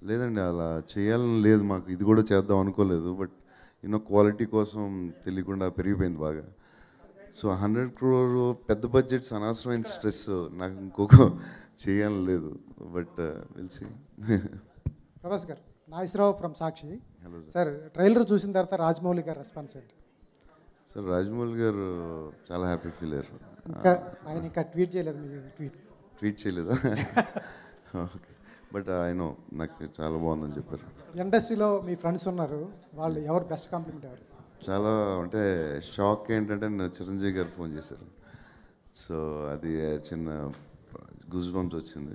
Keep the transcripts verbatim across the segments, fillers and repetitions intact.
లేదండి, అలా చేయాలని లేదు మాకు, ఇది కూడా చేద్దాం అనుకోలేదు. బట్ యూనో క్వాలిటీ కోసం తెలియకుండా పెరిగిపోయింది బాగా. సో హండ్రెడ్ క్రోర్ పెద్ద బడ్జెట్స్ అనవసరమైన స్ట్రెస్ నాకు ఇంకొక చేయాలని లేదు. But will see. Prabhas garu, Nageswara Rao from Sakshi. Hello sir, trailer చూసిన తర్వాత రాజమౌళి గారు రెస్పాన్స్ ఏంటి? సార్ రాజమౌళి గారు చాలా హ్యాపీ ఫీల్ అయ్యారు. ఇంకా ఆయన ఇంకా ట్వీట్ చేయలేదు, మీ ట్వీట్ ట్వీట్ చేయలేదా? ఓకే, బట్ ఆయన నాకు చాలా బాగుందని చెప్పారు. ఇండస్ట్రీలో మీ ఫ్రెండ్స్ ఉన్నారు, వాళ్ళు ఎవరు బెస్ట్ కాంప్లిమెంట్ ఎవరు? చాలా అంటే షాక్ ఏంటంటే నా చిరంజీవి గారు ఫోన్ చేశారు. సో అది చిన్న గూస్ బంప్స్ వచ్చింది.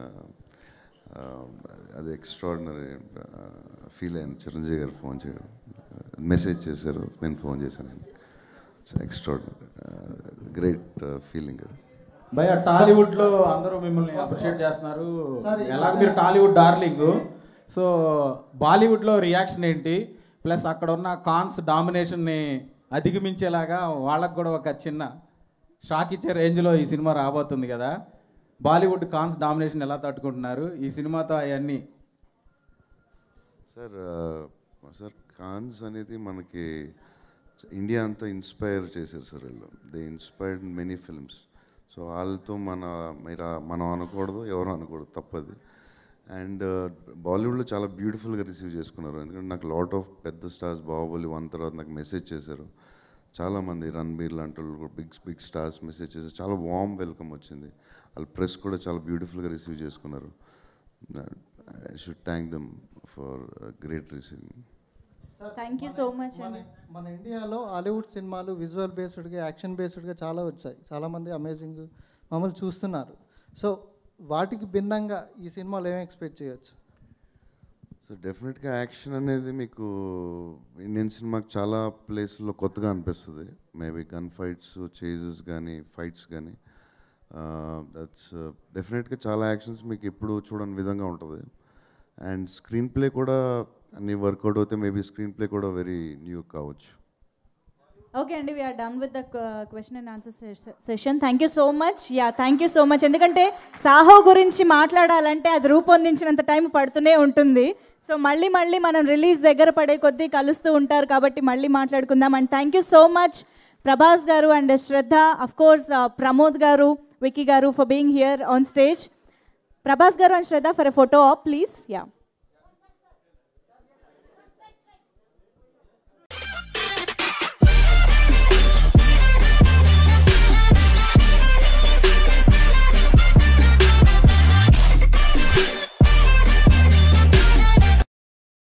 అది ఎక్స్ట్రాడినరీ ఫీల్ అయింది చిరంజీవి గారు ఫోన్ చేయడం. మెసేజ్ చేశారు, నేను ఫోన్ చేశాను. It's extraordinary great feeling. భయ టాలీవుడ్లో అందరూ మిమ్మల్ని అప్రిషియేట్ చేస్తున్నారు, ఎలాగ మీరు టాలీవుడ్ డార్లింగ్. సో బాలీవుడ్లో రియాక్షన్ ఏంటి? ప్లస్ అక్కడ ఉన్న కాన్స్ డామినేషన్ని అధిగమించేలాగా వాళ్ళకు కూడా ఒక చిన్న షాక్ ఇచ్చే రేంజ్లో ఈ సినిమా రాబోతుంది కదా. బాలీవుడ్ కాన్స్ డామినేషన్ ఎలా తట్టుకుంటున్నారు ఈ సినిమాతో అవన్నీ? సార్ సార్ కాన్స్ అనేది మనకి ఇండియా అంతా ఇన్స్పైర్ చేశారు సార్ వీళ్ళు. They inspired many films. So వాళ్ళతో మన మీరు మనం అనకూడదు, ఎవరు అనకూడదు, తప్పది. అండ్ బాలీవుడ్లో చాలా బ్యూటిఫుల్గా రిసీవ్ చేసుకున్నారు. ఎందుకంటే నాకు లాట్ ఆఫ్ పెద్ద స్టార్స్ బాహుబలి వన్ తర్వాత నాకు మెసేజ్ చేశారు చాలామంది. రణబీర్ లాంటి వాళ్ళు బిగ్ బిగ్ స్టార్స్ మెసేజ్ చేశారు. చాలా వార్మ్ వెల్కమ్ వచ్చింది. వాళ్ళ ప్రెస్ కూడా చాలా బ్యూటిఫుల్గా రిసీవ్ చేసుకున్నారు. I should thank them for great receiving. Thank you so much అండి. మన ఇండియాలో హాలీవుడ్ సినిమాలు విజువల్ బేస్డ్గా, యాక్షన్ బేస్డ్గా చాలా వచ్చాయి. చాలామంది అమేజింగ్ మమ్మల్ని చూస్తున్నారు. సో వాటికి భిన్నంగా ఈ సినిమాలో ఏం ఎక్స్పెక్ట్ చేయొచ్చు? సో డెఫినెట్గా యాక్షన్ అనేది మీకు ఇండియన్ సినిమాకి చాలా ప్లేస్లో కొత్తగా అనిపిస్తుంది. మేబీ గన్ ఫైట్స్, చేజెస్ కానీ, ఫైట్స్ కానీ, దట్స్ డెఫినెట్గా చాలా యాక్షన్స్ మీకు ఎప్పుడు చూడని విధంగా ఉంటుంది. అండ్ స్క్రీన్ ప్లే కూడా అన్ని వర్కౌట్ అవుతే మేబీ స్క్రీన్ ప్లే కూడా వెరీ న్యూ కావచ్చు. ఓకే అండి, we're done with the question and answer session. Thank you so much. Yeah thank you so much. ఎందుకంటే సాహో గురించి మాట్లాడాలంటే అది రూపొందించినంత టైం పడుతూనే ఉంటుంది. సో మళ్ళీ మళ్ళీ మనం రిలీజ్ దగ్గర పడే కొద్దీ కలుస్తూ ఉంటారు కాబట్టి మళ్ళీ మాట్లాడుకుందాం. And thank you so much Prabhas garu and Shraddha, of course Pramod garu, Vicky garu for being here on stage. Prabhas garu and Shraddha for a photo op please. Yeah.